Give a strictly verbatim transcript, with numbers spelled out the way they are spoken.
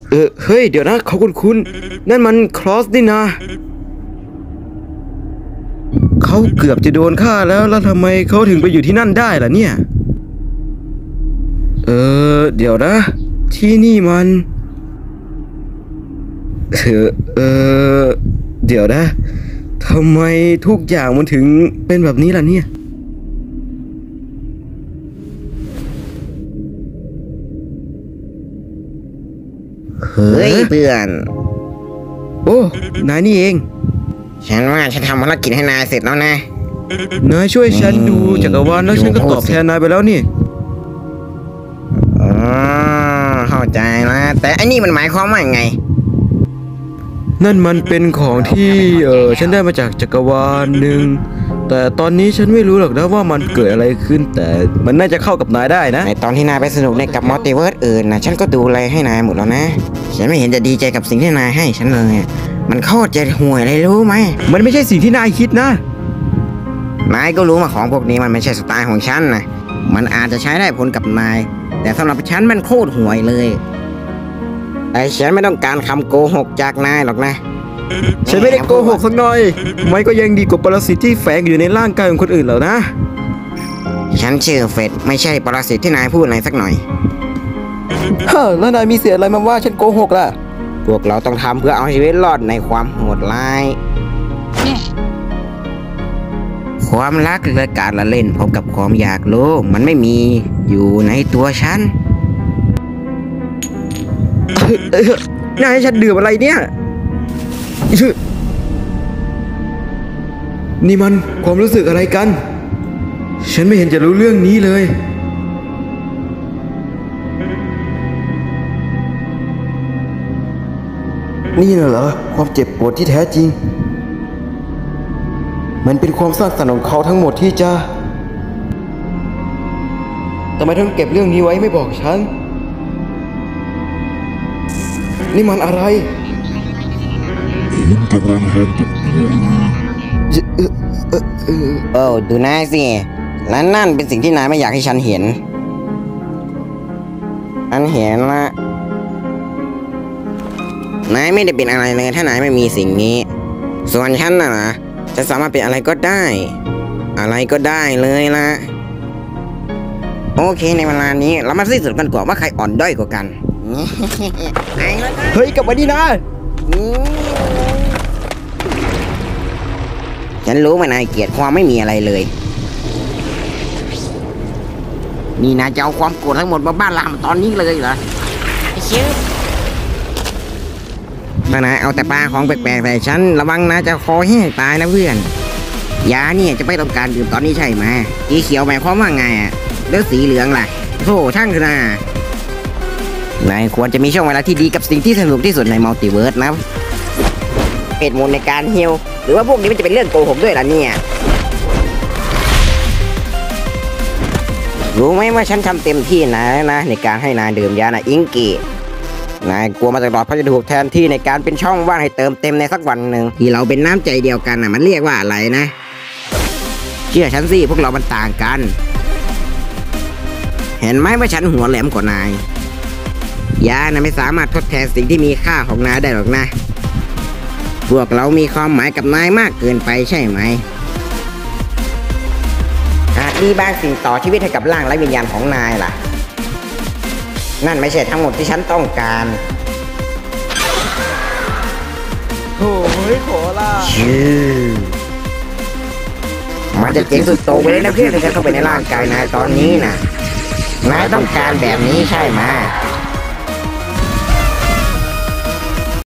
เออเฮ้ยเดี๋ยวนะเขาคุ้นคุ้นนั่นมันคลอสนี่นะเขาเกือบจะโดนฆ่าแล้วแล้วทำไมเขาถึงไปอยู่ที่นั่นได้ล่ะเนี่ยเออเดี๋ยวนะที่นี่มันเออเออเดี๋ยวนะทำไมทุกอย่างมันถึงเป็นแบบนี้ล่ะเนี่ยเฮ้ยเพื่อนโอ้นายนี่เองฉันว่าฉันทำภารกิจให้นายเสร็จแล้วนะนายช่วยฉันดูจักรวาลแล้วฉันก็ตอบแทนนายไปแล้วนี่อ๋อเข้าใจนะแต่อันนี้มันหมายความว่าไงนั่นมันเป็นของที่เออฉันได้มาจากจักรวาลหนึ่งแต่ตอนนี้ฉันไม่รู้หรอกนะว่ามันเกิดอะไรขึ้นแต่มันน่าจะเข้ากับนายได้นะในตอนที่นายไปสนุกในกับมัลติเวิร์สอื่นนะฉันก็ดูอะไรให้นายหมดแล้วนะฉันไม่เห็นจะดีใจกับสิ่งที่นายให้ฉันเลยมันโคตรจะห่วยเลยรู้ไหมมันไม่ใช่สิ่งที่นายคิดนะนายก็รู้มาของพวกนี้มันไม่ใช่สไตล์ของฉันนะมันอาจจะใช้ได้ผลกับนายแต่สำหรับฉันมันโคตรห่วยเลยไอ้ฉันไม่ต้องการคำโกหกจากนายหรอกนะฉันไม่ได้โกหกสักหน่อยไม่ก็ยังดีกว่าปรสิตที่แฝงอยู่ในร่างกายของคนอื่นแล้วนะฉันชื่อเฟดไม่ใช่ปรสิตที่นายพูดอะไรสักหน่อยฮะแล้วนายมีเสียอะไรมาว่าฉันโกหกล่ะพวกเราต้องทำเพื่อเอาชีวิตรอดในความโหดร้ายความรักและการละเล่นพบกับความอยากรู้มันไม่มีอยู่ในตัวฉันนายให้ฉันดื่มอะไรเนี่ยนี่มันความรู้สึกอะไรกันฉันไม่เห็นจะรู้เรื่องนี้เลยนี่น่ะเหรอความเจ็บปวดที่แท้จริงมันเป็นความสร้างสรรค์ของเขาทั้งหมดที่จะทำไมต้องเก็บเรื่องนี้ไว้ไม่บอกฉันนี่มันอะไรโอ้ดูนายสิและนั่นเป็นสิ่งที่นายไม่อยากให้ฉันเห็นอันเห็นละนายไม่ได้เป็นอะไรเลยถ้านายไม่มีสิ่งนี้ส่วนฉันน่ะนะจะสามารถเป็นอะไรก็ได้อะไรก็ได้เลยล่ะโอเคในเวลานี้เรามาสิ้นสุดกันก่อนว่าใครอ่อนด้อยกว่ากันเฮ้ยกลับมาดีนะฉันรู้ว่านายเกลียดความไม่มีอะไรเลยนี่นายจะเอาความโกรธทั้งหมดมาบ้านเราตอนนี้เลยเหรอชิวถ้านายเอาแต่ปลาของแปลกๆใส่ฉันระวังนะจะคอแห้งตายนะเพื่อนยาเนี่ยจะไม่ต้องการดื่มตอนนี้ใช่ไหมสีเขียวหมายความว่าไงอ่ะแล้วสีเหลืองล่ะโธ่ช่างเถอะนะนายควรจะมีช่วงเวลาที่ดีกับสิ่งที่สนุกที่สุดในมัลติเวิร์สนะเหตุผลในการฮิลหรือว่าพวกนี้มันจะเป็นเรื่องโกหกด้วยล่ะเนี่ยรู้ไหมว่าฉันทำเต็มที่นะนะในการให้นายดื่มยานะอิงกี้นายกลัวมาตลอดเพราะจะถูกแทนที่ในการเป็นช่องว่างให้เติมเต็มในสักวันหนึ่งที่เราเป็นน้ำใจเดียวกันนะมันเรียกว่าอะไรนะเชื่อฉันสิพวกเรามันต่างกันเห็นไหมว่าฉันหัวแหลมกว่านายยานะไม่สามารถทดแทนสิ่งที่มีค่าของนายได้หรอกนะพวกเรามีความหมายกับนายมากเกินไปใช่ไหมอาจมีบางสิ่งต่อชีวิตให้กับร่างและวิญญาณของนายล่ะนั่นไม่ใช่ทั้งหมดที่ฉันต้องการโอ้ยขอลาชื่อมันจะเจ๋งสุดโต่งไปเลยนะเพื่อนที่จะเข้าไปในร่างกายนายตอนนี้นะนายต้องการแบบนี้ใช่ไหม